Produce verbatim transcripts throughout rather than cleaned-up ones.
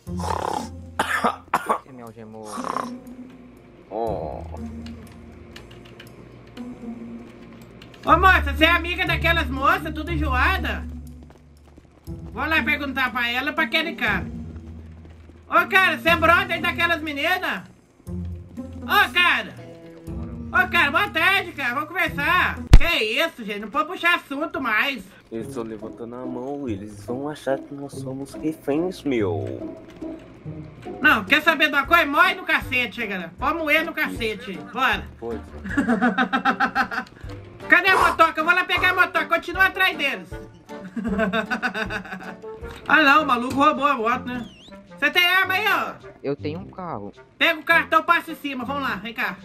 Você me algemou. Oh. Ô moça, você é amiga daquelas moças, tudo enjoada? Vou lá perguntar pra ela pra aquele cara. Ô cara, você é brother daquelas meninas? Ô cara! Ô cara, boa tarde, cara, vamos conversar. Que isso, gente, não pode puxar assunto mais. Eles estão levantando a mão, eles vão achar que nós somos reféns, meu. Não, quer saber de uma coisa? Mói no cacete, cara. Pode moer no cacete. Bora. Pode. Cadê a motoca? Eu vou lá pegar a motoca, continua atrás deles. Ah não, o maluco roubou a moto, né? Você tem arma aí, ó? Eu tenho um carro. Pega o cartão, passa em cima, vamos lá, vem cá.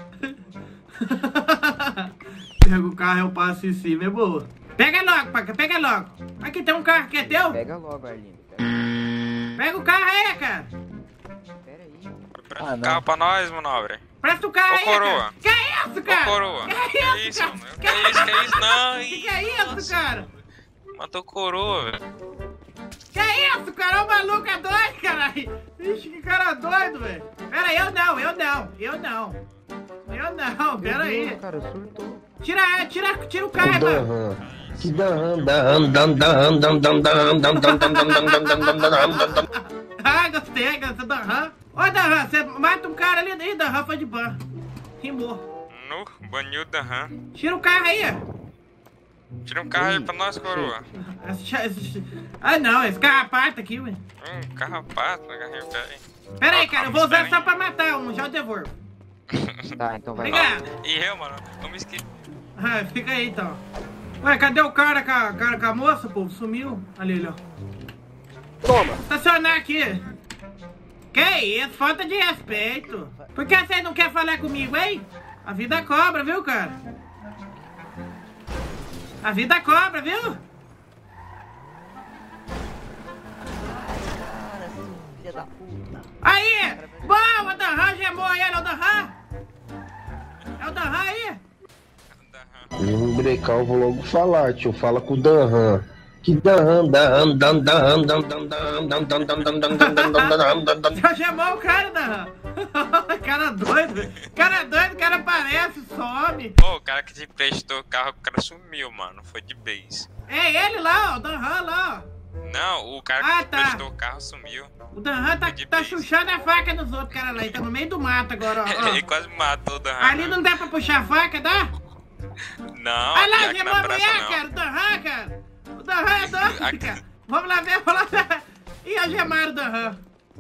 Pega o carro, eu passo em cima, é boa. Pega logo, Paca, pega logo. Aqui tem um carro que é teu? Pega logo, Arlindo. Pega o carro aí, cara. Pera aí. Presta o carro pra nós, manobre. Presta o carro Ô, aí, coroa. cara. Que é isso, cara? Ô, coroa. Que é isso, cara? mano? Que é isso, que é isso? Não, Que que é isso, nossa, cara? Matou coroa, velho. Que é isso, cara? O maluco é doido, caralho. Ixi, que cara doido, velho. Pera aí, eu não, eu não, eu não. Eu não, pera aí. Cara, surtou. Tira, tira, tira o carro, mano. Que dan dan dan dan dan dan dan dan dan dan dan dan dan. Ah, gostei, gostei da RAM. Ô, Darran, você mata um cara ali. Ih, Darran foi de ban. Rimou. No, baniu da RAM. Tira o carro aí. Tira um carro aí pra nós, coroa. Ah, não, esse carrapato aqui, ué. Hum, carrapato, agarrei o pé aí. Pera aí, cara, eu vou usar só pra matar um, já eu devolvo. Tá, então vai. Obrigado. E eu, mano, eu me esqueci. Ah, fica aí, então. Ué, cadê o cara com a, cara, com a moça, povo? Sumiu. Ali, ali, ó. Toma. Estacionar aqui. Que isso? Falta de respeito. Por que vocês não querem falar comigo, hein? A vida cobra, viu, cara? A vida cobra, viu? Filha da puta. Aí! Boa, o Darran gemou ele, é o Darran? É o Darran aí? Vem brecar, eu vou logo falar, tio. Fala com o Danhan. Que Danhan, Danhan, Dan, Dan, Dan, Dan, Dan, Dan, Dan, Dan, Dan, Dan, Dan, Dan, Dan, Dan, Dan. Já gemou o cara, Darran. Cara doido, velho. Cara doido, o cara aparece, some. Pô, o cara que te prestou o carro, o cara sumiu, mano. Foi de base. É ele lá, ó, o Darran lá, ó. Não, o cara Ah, que te tá. prestou o carro sumiu. O Darran tá, tá chuchando a faca nos outros caras lá. Ele tá no meio do mato agora, ó. Ele ó. quase matou o Dan. Ali não dá pra puxar a faca, dá? Não, Olha lá, aqui, aqui gemou na a praça mulher, não. cara. O Darran, cara. O Darran é doido, Aqui. cara. Vamos lá ver, vamos lá ver. Ih, algemaram o Darran.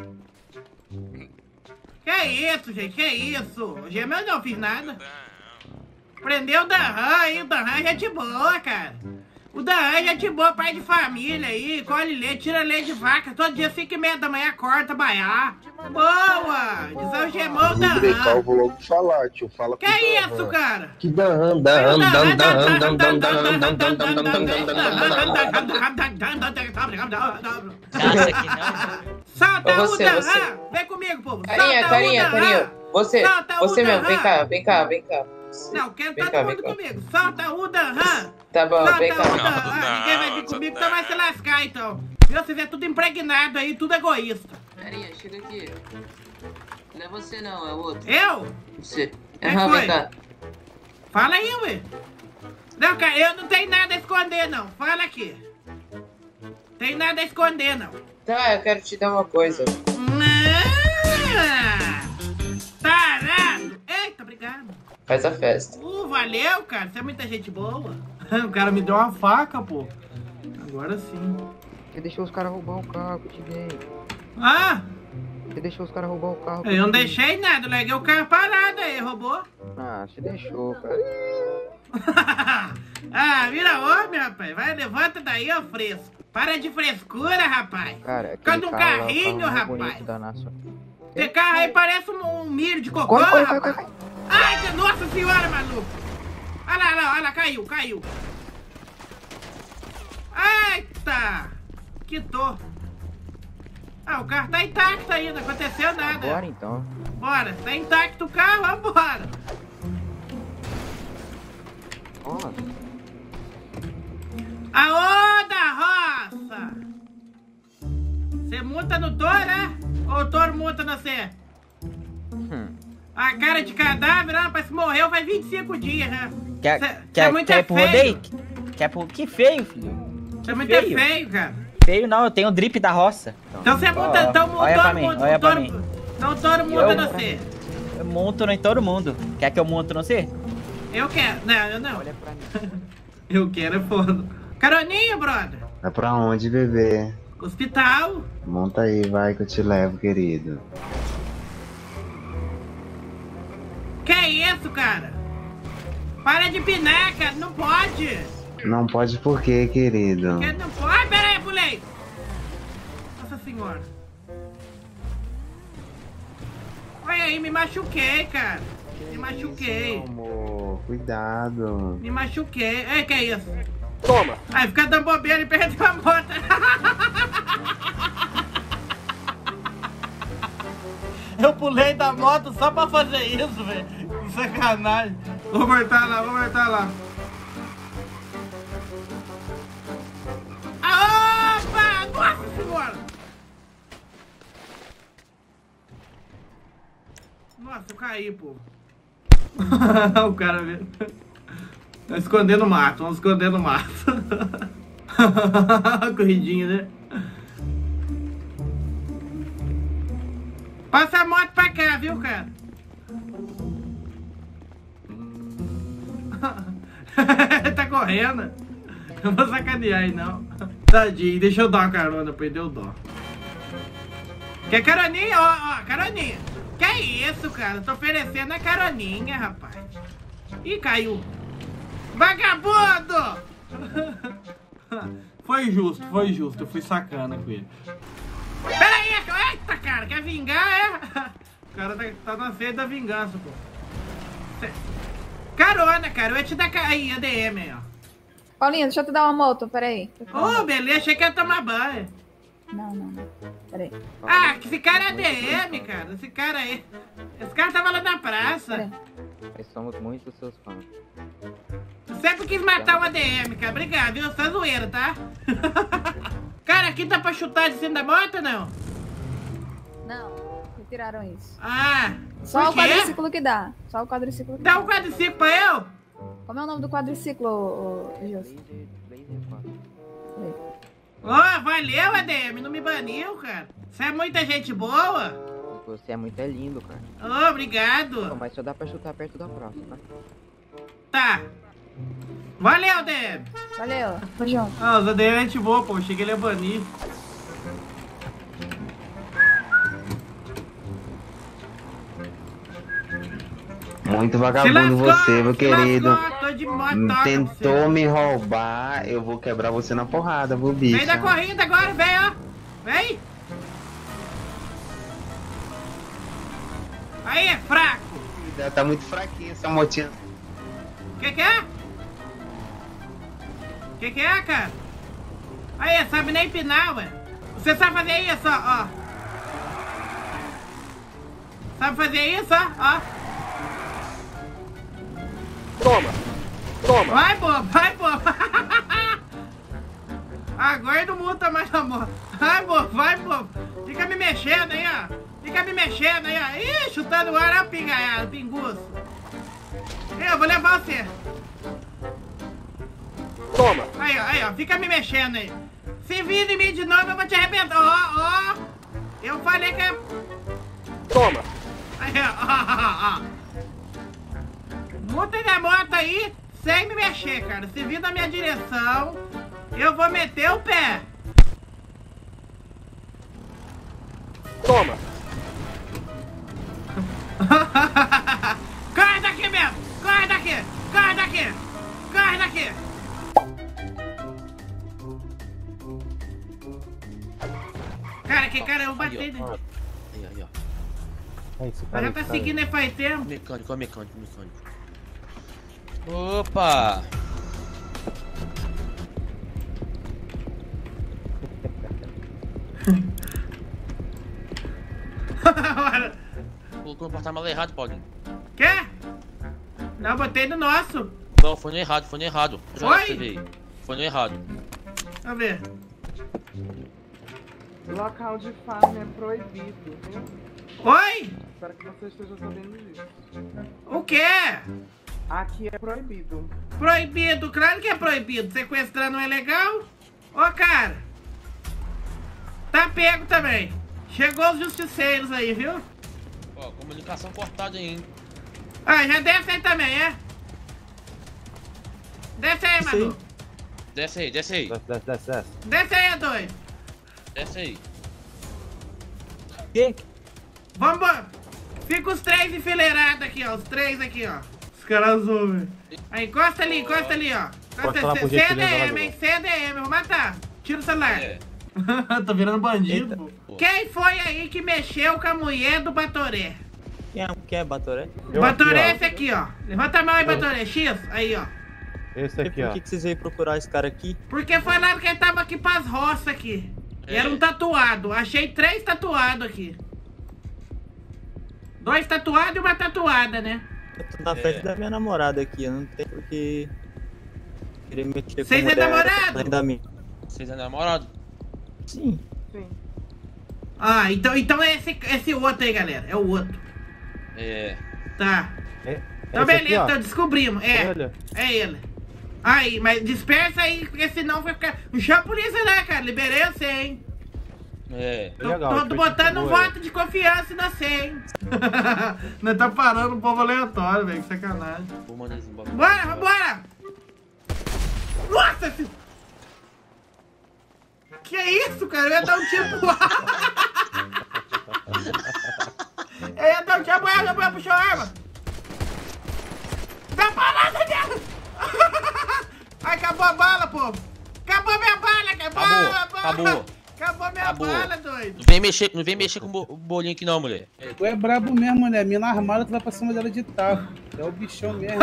Que isso, gente, que isso? O Gemel eu não fiz nada. Prendeu o Darran aí, o Darran é gente boa, cara. O Darran é gente boa, pai de família aí, colhe leite, tira leite de vaca. Todo dia, cinco e meia da manhã, corta, baiar. Boa! Desalgemou o Vem brecar, eu Darran. vou logo falar, tio. Fala com Que o isso, Danhan. cara? Que Danhan, Danhan, Dan, Dan, Dan, Dan, Dan, Dan, Dan, Dan, Dan, Dan, Dan, Dan. Nossa, que não. Solta Ô, o você, Darran! você. Vem comigo, povo! Carinha, Solta carinha, o Darran! carinha. Você, Solta o você mesmo, vem Darran! cá, vem cá, vem cá. Não, quero Vem todo cá, mundo vem cá. comigo! Solta o Darran! Tá bom, Solta vem o cá. Darran! Não, Ninguém vai vir não, comigo, não. então vai se lascar, então! Viu? Você vê tudo impregnado aí, tudo egoísta! Carinha, chega aqui. Não é você não, é o outro. Eu? Você. Quem Aham, foi? vem cá. Fala aí, ué! Não, cara, eu não tenho nada a esconder, não! Fala aqui! Tem nada a esconder, não! Tá, eu quero te dar uma coisa. Ah, tarado! Eita, obrigado! Faz a festa. Uh, valeu, cara! Você é muita gente boa! O cara me deu uma faca, pô! Agora sim! Você deixou os caras roubar o carro que eu te dei. Ah! Você deixou os caras roubar o carro. que Eu não te dei. deixei nada, eu larguei o carro parado aí, roubou. Ah, você deixou, cara. Ah, vira homem, rapaz. Vai, levanta daí, ô fresco. Para de frescura, rapaz. Cara, Cadê aquele um carro lá, o carrinho, carro mais rapaz? bonito da nação. Esse carro aí parece um, um milho de cocô, Corre, corre, rapaz. corre, corre. Ai, que- nossa senhora, maluco. Olha lá, olha lá, olha lá, caiu, caiu. Eita! Quitou. Ah, o carro tá intacto ainda, não aconteceu nada. Bora então. Bora, tá intacto o carro, vambora. Ó, Aô, da roça! Você monta no touro, né? Ô, Ou o touro multa você? Hum. A cara de cadáver, ah, parece que morreu faz vinte e cinco dias, né? Quer, Cê, quer, cê é muito quer ir pro feio. rodeio? Quer pro... Que feio, filho. Você Que é muito feio. feio, cara. Feio não, eu tenho o drip da roça. Então você multa, Ó, então o olha pra touro mim, multa, olha o pra touro, mim. então o touro multa Eu- você. Eu monto em todo mundo. Quer que eu monto não sei? Eu quero, não, eu não. Olha pra mim. Eu quero é foda. Caroninha, brother. Vai pra onde, bebê? Hospital. Monta aí, vai que eu te levo, querido. Que isso, cara? Para de pinar, cara, não pode. Não pode por quê, querido? Que não pode. Pera aí, pulei. Nossa senhora. Olha aí, me machuquei, cara. Me machuquei. Isso, meu amor, cuidado. Me machuquei. Ei, que é isso? Toma. Aí fica dando bobeira e perdeu a moto. Eu pulei da moto só pra fazer isso, velho. Que sacanagem. Vou voltar lá, vou voltar lá. Ah, opa! Nossa senhora! Nossa, eu caí, pô. O cara mesmo. Tá escondendo no mato, vamos esconder no mato. Corridinha, né? Passa a moto pra cá, viu, cara? Tá correndo. Eu vou sacanear aí, não. Tadinho, deixa eu dar uma carona, perdeu o dó. Quer caroninha? Ó, ó, caroninha. Que isso, cara? Tô oferecendo a caroninha, rapaz. Ih, caiu. Vagabundo! Foi justo, foi justo. Eu fui sacana com ele. Pera aí, eita, cara, quer vingar, é? O cara tá, tá na sede da vingança, pô. Carona, cara, eu ia te dar ca... aí, A D M aí, ó. Paulinho, deixa eu te dar uma moto, peraí. Ô, oh, beleza, achei que ia tomar banho. Não, não, não. Peraí. Ah, que esse cara é A D M, cara. Esse cara aí. Esse cara tava lá na praça. Peraí. Nós somos muitos seus fãs. Sempre quis matar o A D M, cara. Obrigado, viu? Só zoeira, tá? Cara, aqui tá pra chutar de cima da moto ou não? Não, retiraram isso. Ah, Só por o quê? quadriciclo que dá. Só o quadriciclo que Dá dá. um quadriciclo pra eu? Como é o nome do quadriciclo, ô, ô, Gilson? Blazer, Blazer quatro. Ô, oh, valeu, A D M. Não me baniu, cara. Você é muita gente boa. Você é muito é lindo, cara. Ô, oh, obrigado. Não, mas só dá pra chutar perto da próxima. Tá. Valeu, A D M. Valeu, tô junto. Ah, os A D M é gente boa, pô. Achei que ele ia banir. Muito vagabundo você, meu se querido. lascou, tô de motoca, Tentou você. me roubar, eu vou quebrar você na porrada, viu, bicho? Vem da corrida agora, vem, ó. Vem. Aí, é fraco. Tá muito fraquinha essa motinha. Que que é? Que que é, cara? Aí, sabe nem empinar, ué. Você sabe fazer isso, ó, ó. Sabe fazer isso, ó, ó. Toma. Toma. Vai, bobo, vai, bobo. Agora não multa mais na moto. Vai, bobo, vai, bobo. Fica me mexendo aí, ó. Fica me mexendo aí, ó. Ih, chutando o ar, ó, pingaiado, pinguço. Eu vou levar você. Toma. Aí, ó, aí, ó. Fica me mexendo aí. Se vir em mim de novo, eu vou te arrebentar. Ó, ó. Eu falei que é... Toma. Aí, ó, ó, ó, ó. Multa na moto aí, sem me mexer, cara. Se vir na minha direção, eu vou meter o pé. Toma. Corre daqui mesmo! Corre daqui! Corre daqui! Corre daqui! Cara, que cara, eu bati. Aí, ó. Aí, aí, ó. Mas já tá seguindo ele faz tempo. Mecânico, ó, mecânico, mecânico. Opa! Colocou o porta-malas errado, Paulinho. Quê? Não, eu botei no nosso. Não, foi no errado, foi no errado. Foi? Você vê aí. Foi no errado. Deixa eu ver. Local de farm é proibido, viu? Oi? Espero que você esteja sabendo disso. O quê? Aqui é proibido. Proibido, claro que é proibido. Sequestrar não é legal? Ô, cara. Tá pego também. Chegou os justiceiros aí, viu? Ó, comunicação cortada aí, hein? Ah, já desce aí também, é? Desce aí, Manu. Desce aí, desce aí. Desce, desce, desce, desce. Desce aí, doido. Desce aí. Que? Vambora. Fica os três enfileirados aqui, ó. Os três aqui, ó. Os caras zoam. Aí, encosta ali, encosta ali, ó. Encosta lá pro C jeito D M, hein? C D M, vou matar. Tira o celular. É. Tá virando bandido, pô. Quem foi aí que mexeu com a mulher do Batoré? Quem é, quem é Batoré? Eu Batoré é aqui, esse aqui, ó. Levanta a mão aí, Batoré. X, aí, ó. Esse E aqui, por ó. que, que vocês veio procurar esse cara aqui? Porque falaram que ele tava aqui pras roças aqui. E era um tatuado. Achei três tatuados aqui. Dois tatuados e uma tatuada, né? Eu tô na festa da minha namorada aqui, eu não tenho porque querer mexer com Vocês é mulher namorado? além da minha. Vocês é namorado? Sim. Sim. Ah, então, então é esse, esse outro aí, galera. É o outro. É. Tá. É, Então esse aqui, beleza, ó. então descobrimos. É, Olha. é ele. Aí, mas dispersa aí, porque senão vai ficar... Não chama a polícia né, cara? Liberei você, hein? É. Tô, Legal, tô foi botando um tipo boa. voto de confiança em você, hein? Nós tá parando um povo aleatório, velho. Que sacanagem. Vou mandar esse bagulho. Bora, vambora! Nossa! Esse... Que isso, cara? Eu ia dar um tiro pro ar. Eu ia dar um tiro pro ar, meu pai puxou a arma. Dá parada dela! Ai, acabou a bala, pô! Acabou minha bala, acabou! Acabou, acabou. Acabou minha Acabou. bala, doido! Não vem mexer, não vem mexer com o bo- o bolinho aqui não, mulher. É. Tu é brabo mesmo, né? Mina armada, tu vai pra cima dela de taco. É o bichão mesmo.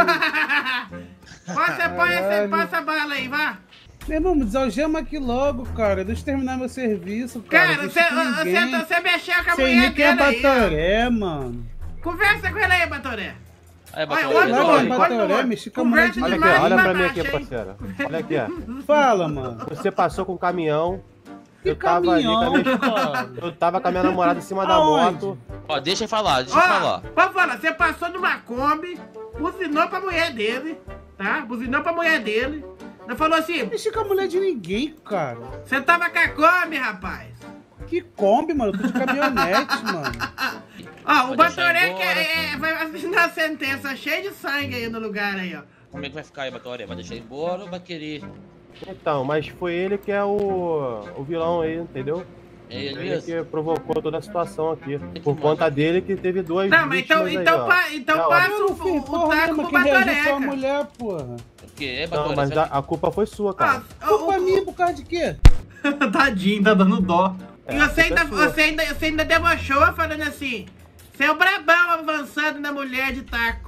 Passa, põe essa, passa a bala aí, vá! Meu irmão, me desalgema aqui logo, cara. Deixa eu terminar meu serviço, cara. Cara, Deixa você, com ninguém. você, você mexeu com a Você mulher nem quer dele aí, ó. Batoré, mano. Conversa com ele aí, Batoré. Aí, Olha, Batoré, olha Lá no vai olho, Batoré, olha no olho. mexi com a mulher de Conversa Olha aqui, demais olha pra pra mim baixo, aqui, hein? parceira. Olha aqui, ó. Fala, mano. Você passou com o caminhão. Que Eu tava ali caminhão, com a minha... cara? Eu tava com a minha namorada em cima da Aonde? moto. Ó, deixa eu falar, deixa eu Ó, falar. pode falar, você passou numa Kombi, buzinou pra mulher dele, tá? Buzinou pra mulher dele. Ele falou assim, Mexi com a mulher de ninguém, cara. você tava com a Kombi, rapaz. Que Kombi, mano. Eu tô de caminhonete, mano. Ó, o Pode deixar Batoré embora. que é, é, vai assinar a sentença cheia de sangue aí no lugar aí, ó. Como é que vai ficar aí, Batoré? Vai deixar embora ou vai querer? Então, mas foi ele que é o, o vilão aí, entendeu? É ele Ele mesmo? que provocou toda a situação aqui. Por conta dele que teve duas Não, mas então, vítimas então, aí, ó. pa, então Não, passa Eu o, não fiz o, o porra taco nenhuma. pro Quem reagiu Batoré, foi a cara. mulher, porra. O quê? É, Não, Batoré? mas Você a, a culpa foi sua, cara. Ah, Culpa o- minha por causa de quê? Tadinho, tá dando dó. É, E a você culpa ainda, é sua. você, ainda, você ainda debochou falando assim, você é o brabão avançando na mulher de taco.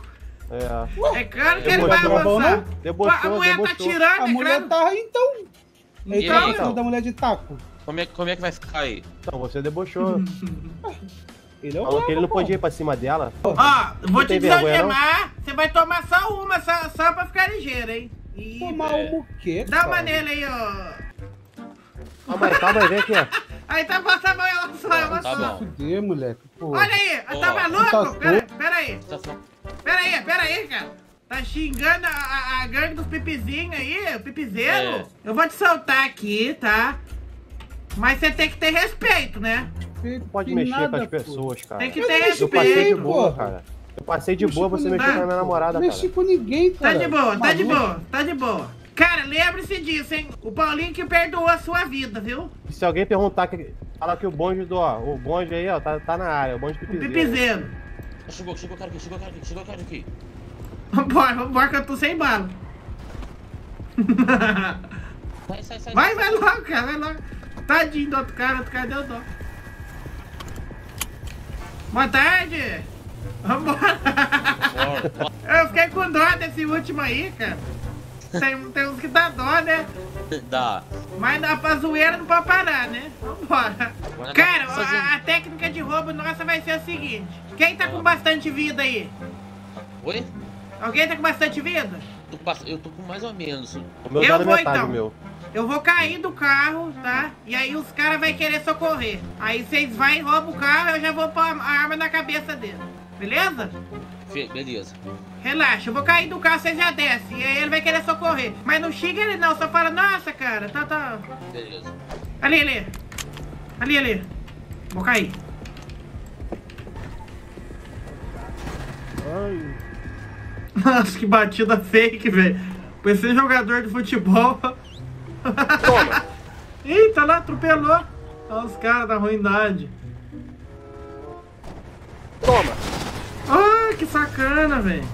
É. É claro que ele vai Debochou, avançar. não? Debochou, a mulher tá debochou. tirando, A é mulher claro. tá aí, então. E Ele aí, tá então? então? Da mulher de taco. Como é, como é que vai ficar aí? Então, você debochou. Ele é o Falou que ele não brabo, pô. podia ir pra cima dela. Ó, vou te tem vergonha, desalgemar, você vai tomar só uma, só, só pra ficar ligeiro, hein? E Tomar É. uma o quê, dá uma cara? nele aí, ó. Calma aí, calma aí, vem aqui. Aí tá passando ela só, ela Tá só. bom. Fuder, moleque. Porra. Olha aí, Ó, tá maluco? tá Pera, pera aí, Tá só- pera aí, pera aí, cara. Tá xingando a, a, a gangue dos pipizinhos aí, o pipizeiro. É. Eu vou te soltar aqui, tá? Mas você tem que ter respeito, né? Não pode Que mexer nada, com as pô. pessoas, cara. Tem que Eu ter não mexi Eu com passei de ninguém, boa, porra. cara. Eu passei de Mexi boa, com você ninguém. mexeu com a minha namorada, Mexi cara. com ninguém, Tá cara. de boa, tá de Maluco. boa, tá de boa. Cara, lembre-se disso, hein? O Paulinho que perdoou a sua vida, viu? E se alguém perguntar, que, falar que o bonde do, ó, o bonde aí, ó, tá, tá na área, o bonde O pipizeiro. pipizeiro. Chegou, chegou o cara aqui, chegou o cara aqui, chegou o cara aqui. Vambora, vambora que eu tô sem bala. Sai, sai, sai. Vai, vai logo, cara, vai logo. Tadinho do outro cara, outro cara deu dó. Boa tarde. Vambora. Eu fiquei com dó desse último aí, cara. Tem, tem uns que dá dó, né? Dá. Mas na pra zoeira não pode parar, né? Vambora. Agora Cara, tá fazendo- a, a técnica de roubo nossa vai ser o seguinte. Quem tá com bastante vida aí? Oi? Alguém tá com bastante vida? Tô com bast- Eu tô com mais ou menos. O meu Eu tá na vou, metade, então. meu. eu vou cair do carro, tá? E aí os caras vão querer socorrer. Aí vocês vão e roubam o carro e eu já vou pôr a arma na cabeça dele. Beleza? Beleza. Relaxa, eu vou cair do carro, você já desce. E aí ele vai querer socorrer. Mas não xinga ele não, só fala, nossa, cara, tá, tá. Beleza. Ali, ali. Ali, ali. Vou cair. Ai. Nossa, que batida fake, velho. Pensei jogador de futebol. Toma. Eita, lá, atropelou. Olha os caras da ruindade. Toma. Ah, que sacana, velho.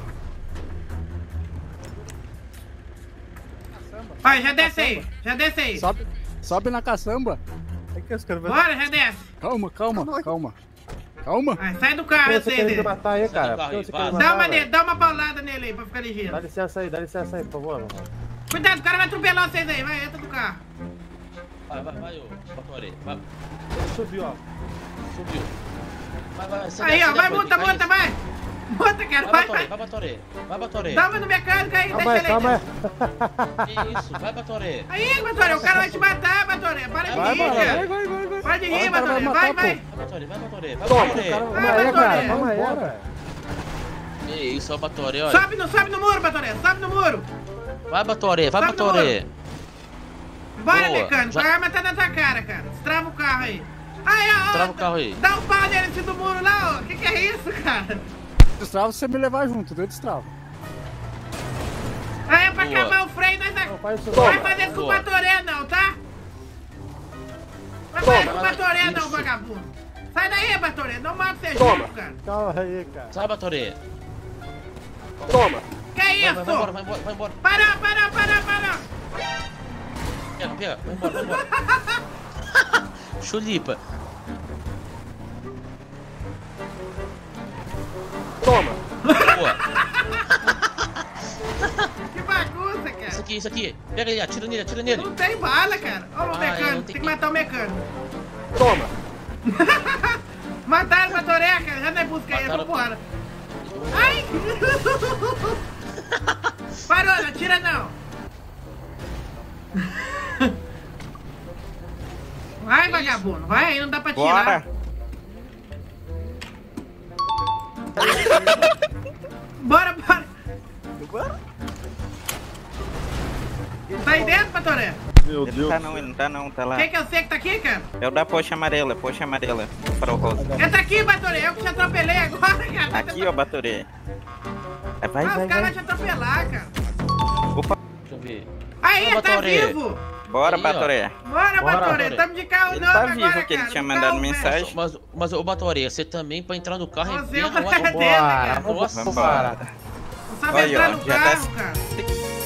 Vai, já desce aí, já desce aí. Sobe, sobe na caçamba. É que os caras vão- Bora, já desce. Calma, calma, calma. Calma. Vai, sai do carro, Por que esse você aí quer dele. me matar aí, cara? Por que você quer me matar, Dá uma, velho? nele, dá uma paulada nele aí pra ficar ligeiro. Dá licença aí, dá licença aí, por favor. Mano. Cuidado, o cara vai atropelar vocês aí, vai, entra do carro. Vai, vai, vai, ô, Batoré. Vai. Ele subiu, ó. Subiu. Vai, vai, você Aí, desce, ó, vai, desce, multa, vai, multa, vai. Multa, cara, Vai, vai, Batoré, vai. vai, Batoré. Vai, Batoré. Dá uma no mecânico aí, Calma deixa aí, ele calma aí. aí. Que isso? Vai, Batoré. Aí, Batoré, o cara vai te matar, Batoré. Para de Vai, rir, vai, cara. Vai, vai, vai, vai. Para de Vai, rir, o cara vai Batoré. matar, Vai, pô. vai. Vai, Batoré, vai, Batoré. Vai, Toma. Batoré. Calma Vai, aí, cara, Batoré. calma aí, Vambora. velho. Que isso, ó, Batoré, olha. Sobe no, sobe no muro, Batoré, sobe no muro. Vai, Batoré, vai, Sobe no Batoré. Bora, Boa, mecânico, já- a arma tá na tua cara, cara. Destrava o carro aí. Aí, ó, ó. Trava o carro aí. Dá um pau nele assim do muro lá, ó. Que que é isso, cara? Destrava se você me levar junto, deu destrava. Aí é pra Boa. acabar o freio, nós vai... Não faz isso Não vai não. fazer isso com o Boa. Batoré não, tá? Não vai fazer isso com o Batoré não, vagabundo. Sai daí, Batoré, não mata você Toma. junto, cara. Calma aí, cara. Sai, Batoré. Toma. Que Vai, isso? vai, vai embora, vai embora, vai embora. Para, para, para, para. Pega, pega, vai embora, vai embora. Chulipa. Toma. Boa. Que bagunça, cara. Isso aqui, isso aqui. Pega ele, atira nele, atira nele. Não tem bala, cara. Olha o Ah, mecânico, eu tem tenho que que- matar o mecânico. Toma. Mataram o Batoré, cara. Já não é busca aí, Mataram- vambora. Ai! Parou, não tira não. Vai, vagabundo, vai aí, não dá pra tirar. Bora, bora. Tá aí dentro, Batoré? Meu Ele não tá não, ele não tá não, tá lá. Quem que eu sei que tá aqui, cara? É o da poxa amarela, poxa amarela. Para o rosto. Entra aqui, Batoré, eu que te atropelei agora, cara. Aqui, ó, Batoré. É, vai, Ah, vai, os caras vão vai. te atropelar, cara. Opa. Deixa eu ver. Aí, Ô, tá Batoré. vivo. Bora, Aí, ó. Batoré. Bora, Bora, Batoré, Batoré. tamo de carro Ele novo tá agora, vivo, que ele cara, tinha do mandado carro, velho. mensagem. Mas, mas ô Batoré, você também pra entrar no carro é Você bem é o agora. cara dele, cara. Nossa, Vambora. Não sabe Aí, entrar ó, no já carro, tá- cara.